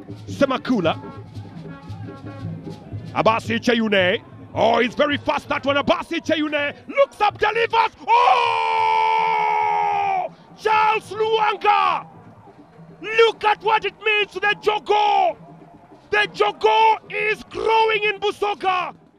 Semakula. Abasi Cheyune. Oh, he's very fast, that one. Abasi Cheyune looks up, delivers. Oh! Charles Lwanga. Look at what it means to the Jogoo. The Jogoo is growing in Busoga.